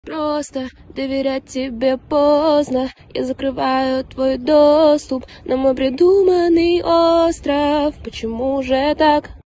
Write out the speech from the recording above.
Просто доверять тебе поздно. Я закрываю твой доступ на мой придуманный остров. Почему же так?